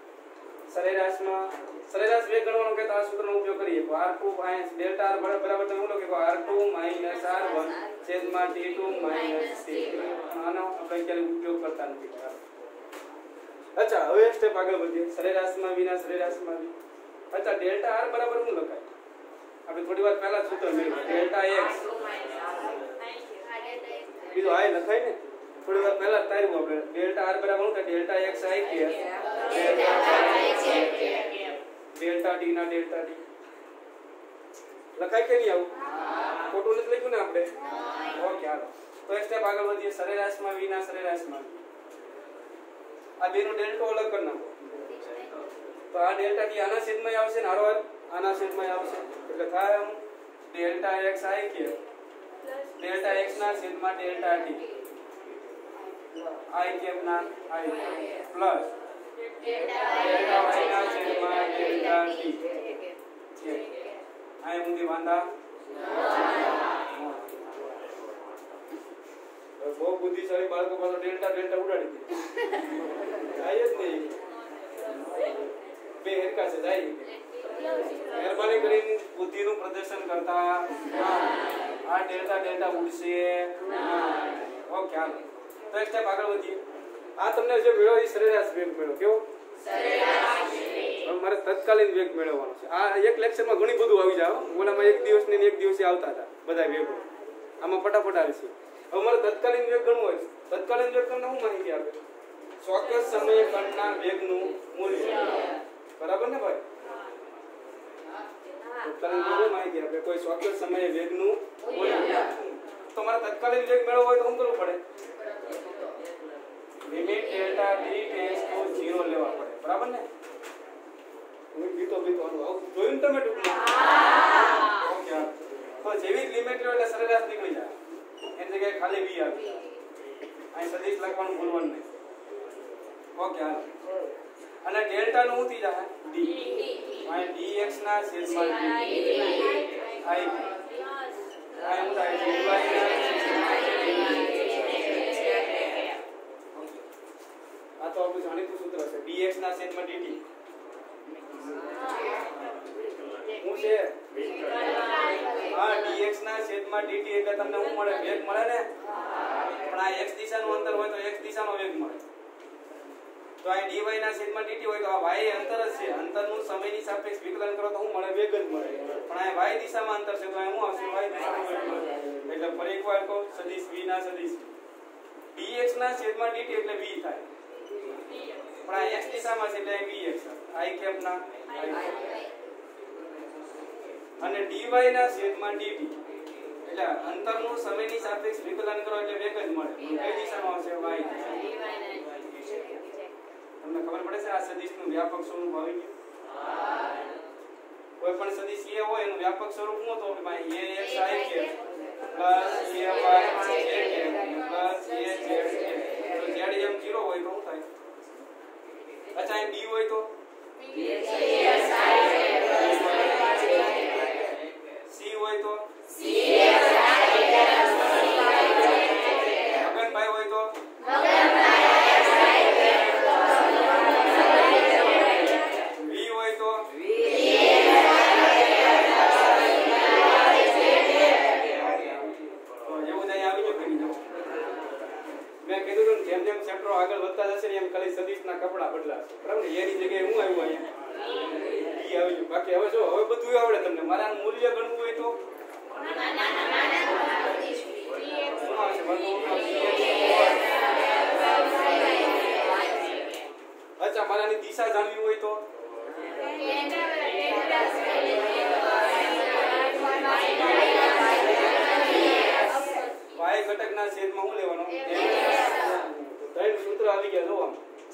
સરેરાશ વેગ ગણવાનો કે તો આ સૂત્રનો ઉપયોગ કરીએ તો r2 ડેલ્ટા r બરાબર તમે શું લખો r2 r1 છેદમાં t2 t આનો આપણે ક્યારે ઉપયોગ કરતા નથી અચ્છા હવે એક સ્ટેપ આગળ વધીએ સરેરાશમાં વિના સરેરાશમાં અચ્છા ડેલ્ટા r બરાબર શું લખાય આપણે થોડી વાર પહેલા સૂત્ર મેળવ્યું ડેલ્ટા x બીજો આ લખાય ને થોડી વાર પહેલા તાર્યું આપણે ડેલ્ટા r બરાબર શું થાય ડેલ્ટા x i કે ડેલ્ટા t ના ડેલ્ટા t લખાય કે નહીં આવું ખોટું નથી લખ્યું ને આપણે ઓકે હાલો તો એક સ્ટેપ આગળ વધીએ સરેરાશમાં વિના સરેરાશમાં આ બેનો ડેલ્ટો અલગ કરી નાખો તો આ ડેલ્ટા t આના છેદમાં આવશે ને આરોર આના છેદમાં આવશે એટલે થાય આમ ડેલ્ટા x i કે ડેલ્ટા x ના છેદમાં ડેલ્ટા t i કેપ ના i પ્લસ ડેલ્ટા y ના છેદમાં ડેલ્ટા t છે આ મુંદી વાંધા બહુ બુદ્ધિશાળી બાળકો પાછો ડેલ્ટા ડેલ્ટા ઉડાડી દે જાય જ નહીં બે હેરકા છે જાય મહેરબાની કરીને બુદ્ધિનું પ્રદર્શન કરતા આ ડેલ્ટા ડેલ્ટા ઉડશે ઓકે હાલો તો એક સ્ટેપ આગળ વધીએ આ તમને જે મેળવ્યો એ સરેરાશ વેગ મેળવ્યો કેવો સરેરાશ વેગ મારે તત્કાલીન વેગ મેળવવાનો છે આ એક લેક્ચરમાં ઘણી બધું આવી જાય ઓલામાં એક દિવસ ને એક દિવસે આવતા હતા બધા વેગો આમાં ફટાફટ આવે છે હવે મારે તત્કાલીન વેગ ગણવું હોય તત્કાલીન વેગ ગણના હું માહિતી આપે ચોક્કસ સમયે કણના વેગનું મૂલ્ય બરાબર ને ભાઈ તત્કાલીન વેગ માહિતી આપે કોઈ ચોક્કસ સમયે વેગનું મૂલ્ય તો મારે તત્કાલીન વેગ મેળવવો હોય તો શું કરવું પડે limit delta t tends to 0 લેવા પડે બરાબર ને હું બીતો આવું જોયું તમે ટૂંકમાં ઓકે તો જેવી લિમિટ લો એટલે સરેરાશ નીકળી જાય એની જગ્યાએ ખાલી v આવી અહીં સદિશ લખવાનું ભૂલવાનું નહીં ઓકે હાલો અને ડેલ્ટા નું શું થઈ જાય d અહીં dx ના છેદમાં d i આ શું થાય dy ના આ તો આપણું જાણીતું સૂત્ર છે dx ના છેદમાં dt શું છે હા dx ના છેદમાં dt એટલે તમને શું મળે વેગ મળે ને પણ આ x દિશાનું અંતર હોય તો x દિશાનો વેગ મળે તો આ dy ના છેદમાં dt હોય તો આ y અંતર જ છે અંતરનું સમયની સાપેક્ષ વિકલન કરો તો શું મળે વેગ જ મળે પણ આ y દિશામાં અંતર છે તો આ શું આવશે y દિશામાં વેગ મળે એટલે ફરી એકવાર કહો સદિશ v ના સદિશ dx ના છેદમાં dt એટલે v થાય પણ આ x દિશામાં છે એટલે vx i કેપ ના અને dy ના છેદમાં dt એટલે અંતરનું સમયની સાપેક્ષ વિકલન કરો એટલે વેગ જ મળે કઈ દિશામાં આવશે y તમને ખબર પડે છે આ સદિશનું વ્યાપક સ્વરૂપ આવી ગયું કોઈ પણ સદિશ a હોય એનું વ્યાપક સ્વરૂપ શું તો ax i કે પ્લસ ay j કે પ્લસ az તો z એમ 0 હોય તો શું થાય અચ્છા અહીં d હોય તો c હોય તો મગનભાઈ હોય તો v હોય તો એવું જ આવી ગયું કે નહીં મેં કીધું જેમ જેમ ચેપ્ટરો આગળ વધતા જશે ને એમ ખાલી સદિશના કપડા બદલાશે બરાબર ને એની જગ્યાએ હું આવ્યું અહીંયા ઈ આવી ગયું બાકી હવે જો હવે બધું આવડે તમને મારા મૂલ્ય ગણવું હોય તો અચ્છા મારાની દિશા જાણવી હોય તો y ઘટકના છેદમાં શું લેવાનો ત્રણ સૂત્ર આવી ગયા જો આમ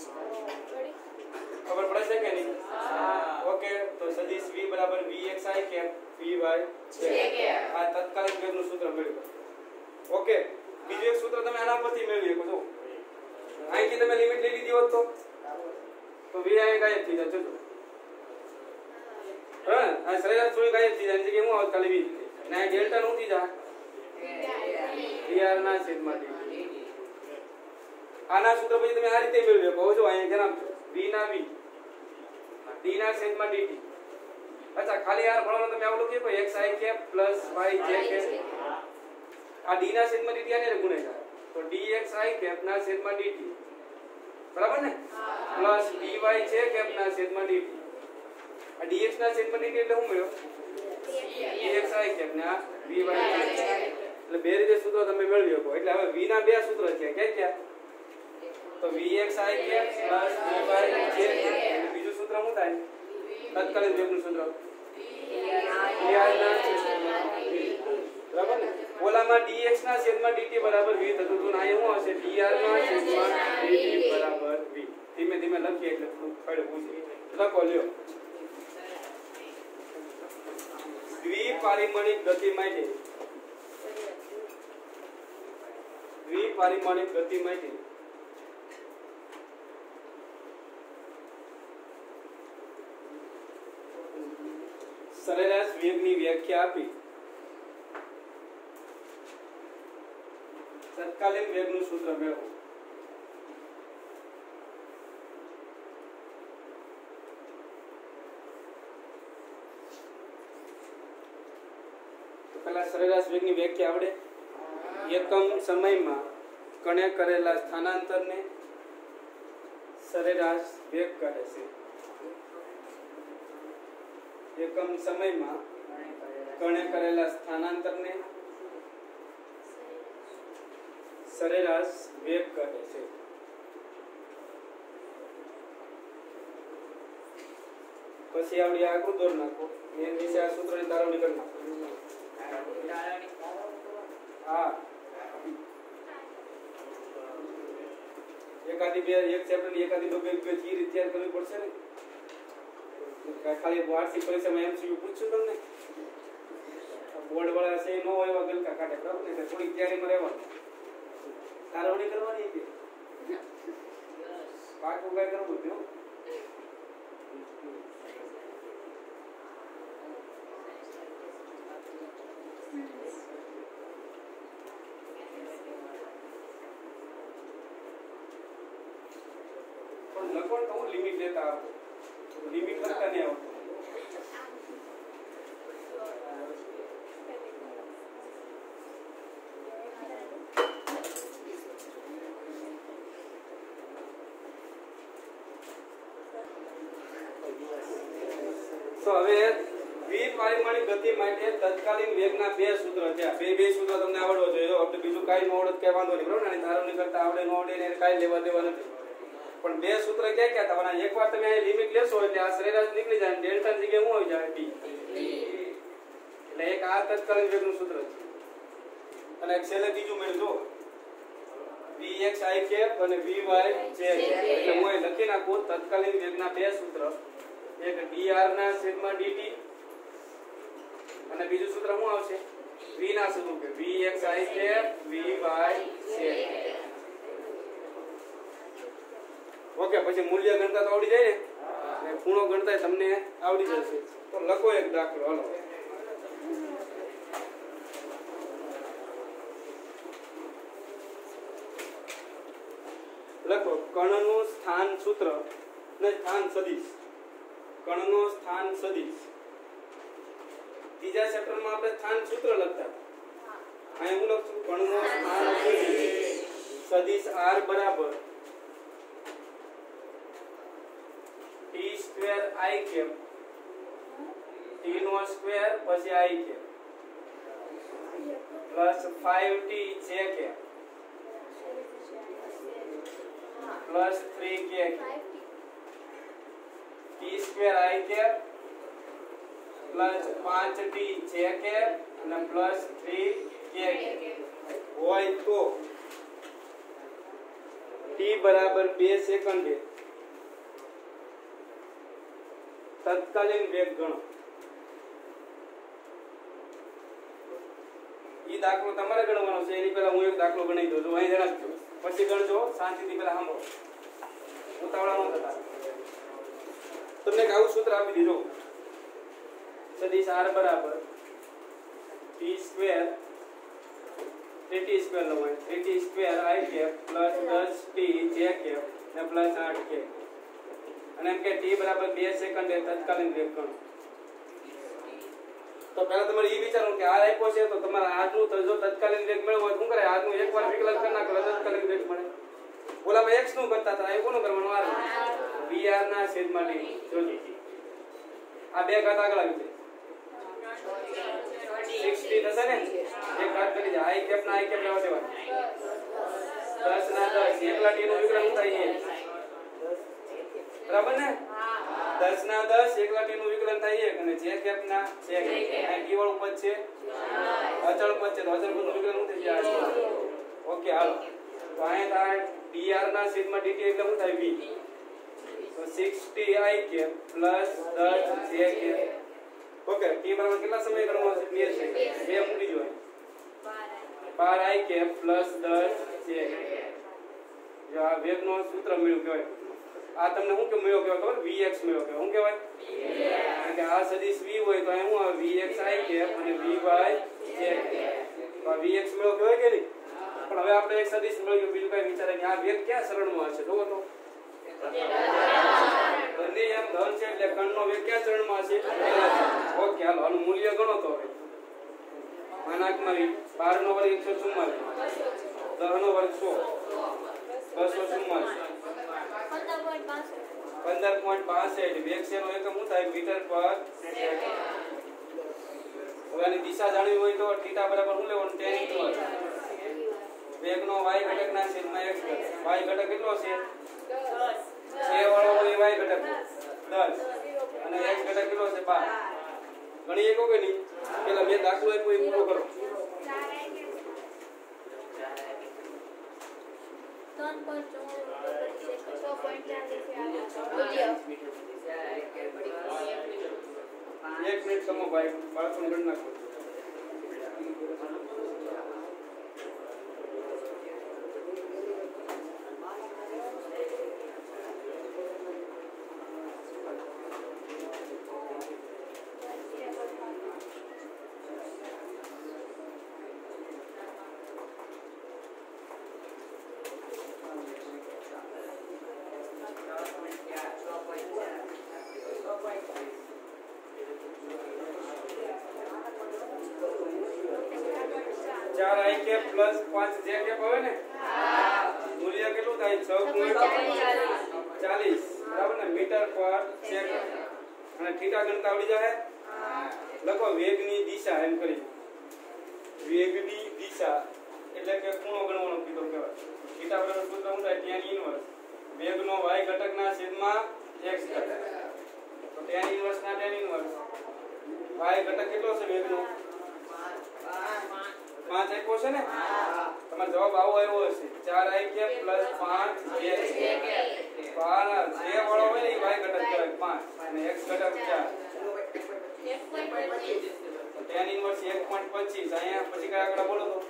ખબર પડે છે કે નહીં ઓકે તો સદિશ v બરાબર vxi કેપ vy છે આ તત્કાલીન વેગનું સૂત્ર મેળવ્યું ઓકે બીજું એક સૂત્ર તમે આના પરથી મેળવી શકો છો અહીંથી તમે લિમિટ લઈ લીધી હોત તો v અહીં ગાયબ થઈ જાય જો હા આ સરેરાશ થોડી ગાયબ થઈ જાય એટલે કે હું આવત ખાલી v અને આ ડેલ્ટા નું થઈ જાય dr ના છેદમાં dt આના સૂત્ર પછી તમે આ રીતે મેળવી શકો છો અહીંયા કેમ v ના v d ના છેદમાં dt અચ્છા ખાલી r ભણવાનું તમે આવડું કે કોઈ xi cap plus y j cap આ d ના છેદમાં dt આને ગુણાકાર તો dxi કેપ ના છેદમાં dt બરાબર ને પ્લસ dy j કેપ ના છેદમાં dt આ dx ના છેદમાં dt એટલે શું મળ્યો dxi કેપ ના vy એટલે બે રીતે સૂત્રો તમે મેળવી શકો એટલે હવે v ના બે સૂત્ર છે ક્યાં તો vxi cap plus dy j cap બીજું સૂત્ર શું થાય તત્કાલીન વેગનું સૂત્ર બરાબર ને ઓલામાં dx ના છેદમાં dt બરાબર v થતું હતું ને અહીંયા શું હશે dr ના છેદમાં dt બરાબર v ધીમે ધીમે લખીએ એટલે થોડું ફળ પૂછે લખો લ્યો દ્વિપારિમાણિક ગતિ માટે સરેરાશ વેગની વ્યાખ્યા આપી તત્કાલીન વેગનું સૂત્ર મેળવો તો પહેલા સરેરાશ વેગની વ્યાખ્યા આવડે એકમ સમયમાં કણે કરેલા સ્થાનાંતરને સરેરાશ વેગ કહે છે એકમ સમયમાં કણે કરેલા સ્થાનાંતરને સરેરાશ વેગ કહે છે પછી આવડી આકૃતિ દોર નાખો એની નીચે આ સૂત્રની તારવણી કરી નાખો હા એકાદી બે એક ચેપ્ટર ની એકાદી બે રીત તૈયાર કરવી પડશે ને ખાલી વાર્ષિક પરીક્ષામાં એમસીક્યુ પૂછશું તમને બોર્ડ વાળા છે નો હોય એવા ગલકા કાઢે બરાબર ને થોડીક તૈયારીમાં રહેવાનું તારવણી કરવાની કે પાકું કઈ કરવું જો પણ લખવાનું તો હું લિમિટ લેતા આવો લિમિટ લખતા નહીં આવતું તો હવે દ્વિપારિમાણિક ગતિ માટે તત્કાલીન વેગના બે સૂત્ર છે બે સૂત્ર તમને આવડવો જોઈએ જો આપણે બીજું કાઈ ન આવડત કે વાંધો નહીં બરાબર ને ધારવણી કરતા આવડે ન આવડે ને કાઈ લેવા દેવા નથી પણ બે સૂત્ર ક્યાં ક્યાં થવાના એકવાર તમે આ લિમિટ લેશો એટલે આ સરેરાશ નીકળી જાય ડેલ્ટા ની જગ્યાએ શું આવી જાય ડી એટલે એક આ તત્કાલીન વેગનું સૂત્ર છે અને એક છેલ્લે બીજું મેળજો vxi કેપ અને vy j એટલે હું અહીં લખી નાખું તત્કાલીન વેગના બે સૂત્ર એક dr ના છેદમાં dt અને બીજું સૂત્ર શું આવશે v ના સ્વરૂપે vxi cap vy j okay પછી મૂલ્ય ગણતા તો આવડી જાય ને અને ખૂણો ગણતા તમને આવડી જશે તો લખો એક દાખલો હાલો લખો કણનું સ્થાન સૂત્ર ને સ્થાન સદિશ કણનો સ્થાન સદિશ ત્રીજા ચેપ્ટરમાં આપણે સ્થાન સૂત્ર લખતા અહીં હું લખું કણનો સ્થાન સદિશ r બરાબર t square i cap t નો સ્ક્વેર પછી i cap plus 5t j cap plus 3k t square i cap plus 5t j cap અને પ્લસ 3k હોય તો t બરાબર 2 સેકન્ડે તત્કાલીન વેગ ગણો ઈ દાખલો તમારે ગણવાનો છે એની પહેલા હું એક દાખલો ગણી દઉં છું અહીં જણાવજો પછી ગણજો શાંતિથી પહેલા સાંભળો ઉતાવળા ન થતા તમને આવું સૂત્ર આપી દીધું સદિશ r બરાબર t સ્ક્વેર 3t સ્ક્વેર લવાય 3t square i cap plus 10t j cap ને પ્લસ 8k અને એમ કે t બરાબર 2 સેકન્ડ એ તત્કાલીન વેગ ગણો તો પહેલા તમારે એ વિચારવું કે r આપ્યો છે તો તમારે આજનું તો જો તત્કાલીન વેગ મેળવવો હોય શું કરે આજનું એકવાર વિકલન કરી નાખો તત્કાલીન વેગ મળે ઓલામાં x નું કરતા હતા એ કોનું કરવાનું r vr ના છેદમાં d જોજી આ બે ઘાત આગળ આવી જાય 60 થશે ને એક ઘાત કરી દે i કેપ ના i કેપ લેવા દેવા 10 ના 10 એકલા t નું વિકલન થાય છે બરાબર ને 10 ના 10 એકલા t નું વિકલન થાય છે અને j કેપ ના j આ t વાળું પદ છે અચળ પદ છે તો અચળ પદ નું વિકલન શું થઈ જાય ઓકે હાલો તો અહીંયા થાય dr ના છેદમાં dt એટલે શું થાય v તો 60 i cap plus 10 j cap okay t બરાબર કેટલા સમય કરવાનો છે 2 સેકન્ડ 2 મૂકી જો 12 i કેપ પ્લસ 10 j જો આ વેગનો સૂત્ર મળ્યું કહેવાય આ તમને શું કે મળ્યો કહેવાય ખબર vx મળ્યો કહેવાય શું કહેવાય કારણ કે આ સદિશ v હોય તો અહીં શું આવે vx i કેપ અને vy j તો આ vx મળ્યો કહેવાય કે નહીં પણ હવે આપણે એક સદિશ મળ્યો બીજું કઈ વિચારે કે આ વેગ ક્યાં ચરણમાં હશે જોવો તો બંને એમ ધન છે એટલે કણનો વેગ ક્યાં ચરણમાં હશે ઓકે હાલો આનું મૂલ્ય ગણો તો હવે માનાકમાં 12 નો વર્ગ 144 10 નો વર્ગ 100 244 15.65 વેગ છે નો એકમ શું થાય મીટર પર સેકન્ડ હવે આની દિશા જાણવી હોય તો θ બરાબર શું લેવાનું tan ઇન્વર્સ વેગનો y ઘટક ના છેદમાં x ઘટક y ઘટક કેટલો છે 10 છે વાળો હોય y ઘટક 10 અને x ઘટક કેટલો છે 12 ગણી એકો કે નહીં પેલા બે દાખલો આપ્યો એ પૂરો કરો 1 મિનિટ સમો ભાઈ બાળકોને ગણ નાખો ચાર i cap plus 5 j cap આવે ને મૂલ્ય કેટલું થાય 6.40 બરાબર ને મીટર પર સેકન્ડ અને થીટા ગણતા આવડી જાય લખો વેગની દિશા એમ કરી વેગની દિશા એટલે કે ખૂણો ગણવાનો કીધો કહેવાય થીટા બરાબર સૂત્ર શું થાય tan ઇન્વર્સ વેગનો y ઘટકના છેદમાં x ઘટક તો tan ઇન્વર્સ ના tan ઇન્વર્સ y ઘટક કેટલો છે વેગનો 5 આપ્યો છે ને તમારો જવાબ આવો આવ્યો હશે 4 i cap plus 5 j cap 12 j વાળો હોય ને y ઘટક કહેવાય 5 અને x ઘટક 4 tan ઇન્વર્સ 1.25 અહીંયા પછી કયા આંકડા બોલો તો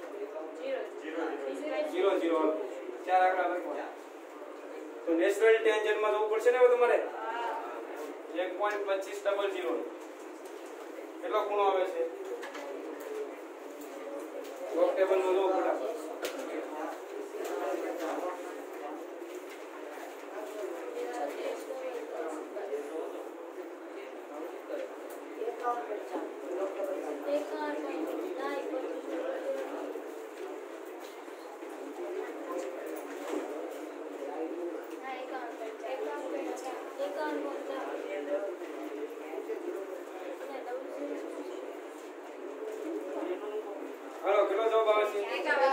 0 0 ચાર આંકડા લખો તો નેચરલ ટેન્જન્ટ માં જવું પડશે ને હવે તમારે 1.2500 કેટલો ખૂણો આવે છે લોક ટેબલ નો લો ફટાફટ હાલો કેટલો જવાબ આવે છે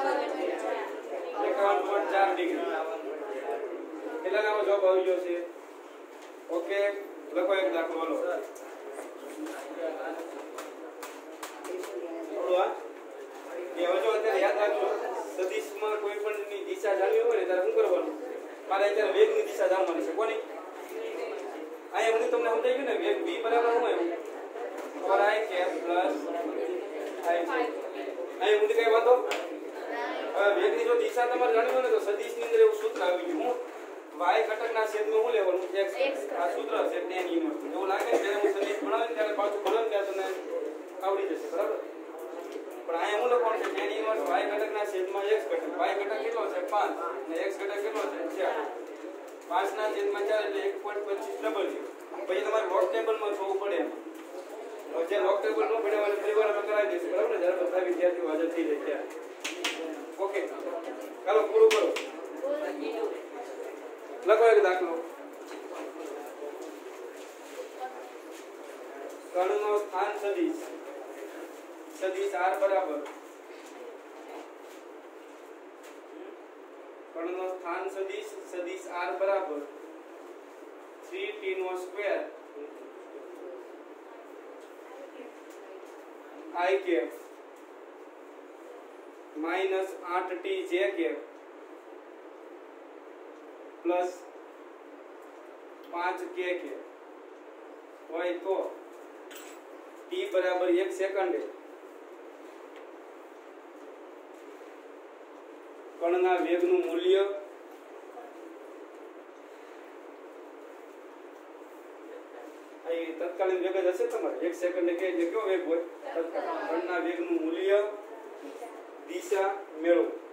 51.4 ડિગ્રી કેટલા નાનો જવાબ આવી ગયો છે ઓકે લખો એક દાખલો હાલો થોડું કે હવે જો અત્યારે યાદ રાખજો સદિશમાં કોઈ પણ ની દિશા જાણવી હોય ને ત્યારે શું કરવાનું મારે અત્યારે વેગની દિશા જાણવાની છે કોની અહીંયા હું તમને સમજાઈ ગયું ને વેગ v બરાબર શું આવ્યું 4i કેપ પ્લસ i અહીં હું કઈ વાતો હવે વેગની જો દિશા તમારે જાણવી હોય ને તો સદિશની અંદર એવું સૂત્ર આવી ગયું હું y ઘટકના છેદમાં શું લેવાનું x આ સૂત્ર છે tan ઇન્વર્સ એવું લાગે ને જ્યારે હું સદિશ ભણાવીને ત્યારે પાછું ભણાવીને ત્યારે તમને આવડી જશે બરાબર પણ અહીંયા હું લખવાનું છે tan ઇન્વર્સ y ઘટકના છેદમાં x ઘટક y ઘટક કેટલો છે 5 અને x ઘટક કેટલો છે 4 5 ના છેદમાં 4 એટલે 1.25 ડબલ છે પછી તમારે લોગ ટેબલમાં જોવું પડે એમ જે લોગ ટેબલ નો બનાવવાનું પરિવાર આપણે કરાવી દઈશું બરાબર ને જ્યારે બધા વિદ્યાર્થીઓ હાજર થઈ જાય ત્યારે ઓકે ચાલો પૂરું કરો લખો એક દાખલો કણનો સ્થાન સદિશ સદિશ r બરાબર કણનો સ્થાન સદિશ સદિશ r બરાબર 3t નો સ્ક્વેર I cap minus 8t j cap plus 5 k cap હોય તો t બરાબર 1 સેકન્ડે કણના વેગનું મૂલ્ય તત્કાલીન વેગ જ હશે તમારે 1 સેકન્ડે કે કેવો વેગ હોય તત્કાલીન કણના વેગનું મૂલ્ય દિશા મેળવો